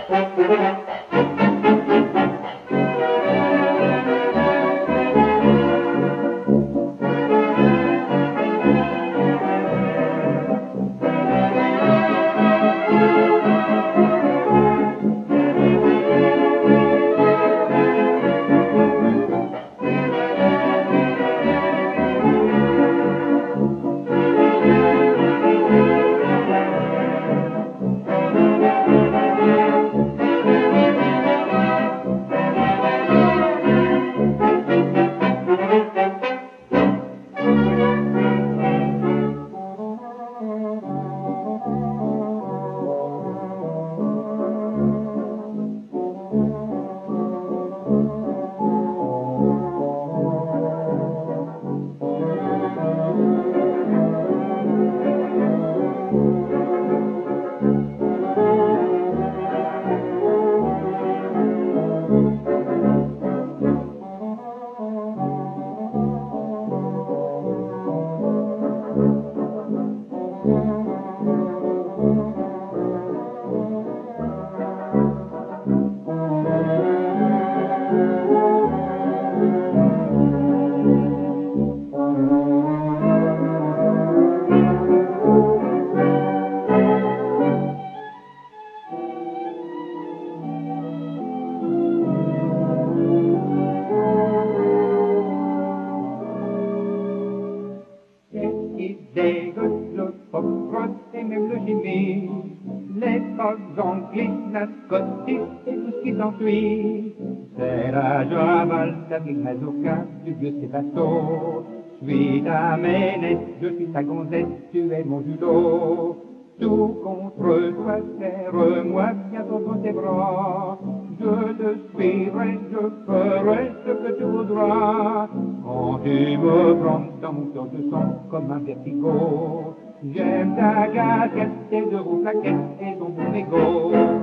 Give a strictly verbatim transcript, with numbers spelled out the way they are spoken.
et même le génie, les phases anglais, la scottique et tout ce qui s'ensuit. C'est la joie, la vie mazurka, du vieux Sébasto. Je suis ta ménesse, je suis ta gonzesse, tu es mon judo. Tout contre toi, serre-moi bien dans tes bras. Je te suivrai, je ferai ce que tu voudras. Quand tu me prends dans mon cœur, je sens comme un vertigo. J'aime ta casquette, tes deux roues plaquettes et ton bon égo.